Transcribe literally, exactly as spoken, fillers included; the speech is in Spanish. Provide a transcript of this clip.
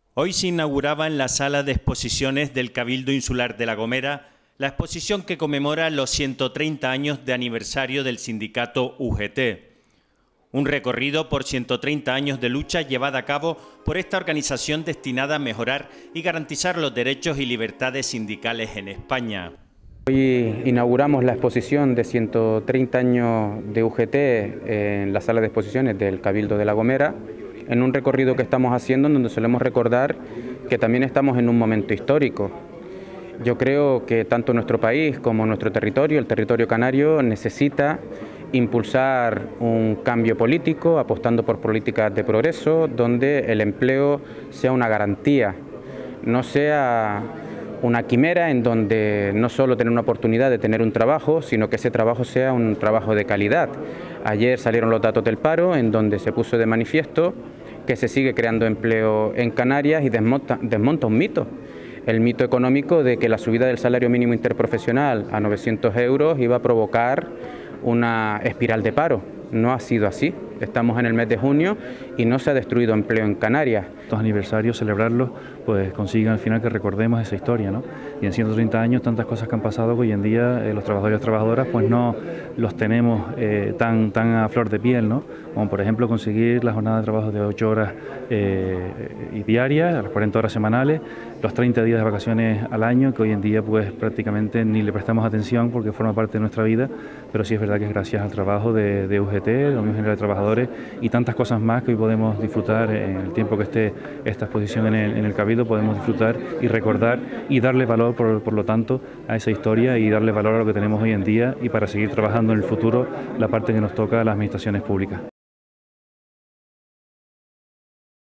Hoy se inauguraba en la sala de exposiciones del Cabildo Insular de La Gomera la exposición que conmemora los ciento treinta años de aniversario del sindicato U G T. Un recorrido por ciento treinta años de lucha llevada a cabo por esta organización destinada a mejorar y garantizar los derechos y libertades sindicales en España. Hoy inauguramos la exposición de ciento treinta años de U G T en la sala de exposiciones del Cabildo de La Gomera, en un recorrido que estamos haciendo en donde solemos recordar que también estamos en un momento histórico. Yo creo que tanto nuestro país como nuestro territorio, el territorio canario, necesita impulsar un cambio político, apostando por políticas de progreso, donde el empleo sea una garantía, no sea una quimera en donde no solo tener una oportunidad de tener un trabajo, sino que ese trabajo sea un trabajo de calidad. Ayer salieron los datos del paro, en donde se puso de manifiesto que se sigue creando empleo en Canarias y desmonta, desmonta un mito. El mito económico de que la subida del salario mínimo interprofesional a novecientos euros iba a provocar una espiral de paro. No ha sido así. Estamos en el mes de junio y no se ha destruido empleo en Canarias. Estos aniversarios, celebrarlos, pues consiguen al final que recordemos esa historia, ¿no? Y en ciento treinta años tantas cosas que han pasado que hoy en día eh, los trabajadores y las trabajadoras pues no los tenemos eh, tan, tan a flor de piel, ¿no? Como por ejemplo conseguir la jornada de trabajo de ocho horas eh, y diarias, a las cuarenta horas semanales, los treinta días de vacaciones al año, que hoy en día pues prácticamente ni le prestamos atención porque forma parte de nuestra vida, pero sí es verdad que es gracias al trabajo de, de U G T, la Unión General de Trabajadores, y tantas cosas más que hoy podemos disfrutar en el tiempo que esté esta exposición en el, en el Cabildo, podemos disfrutar y recordar y darle valor, por, por lo tanto, a esa historia y darle valor a lo que tenemos hoy en día y para seguir trabajando en el futuro la parte que nos toca a las administraciones públicas.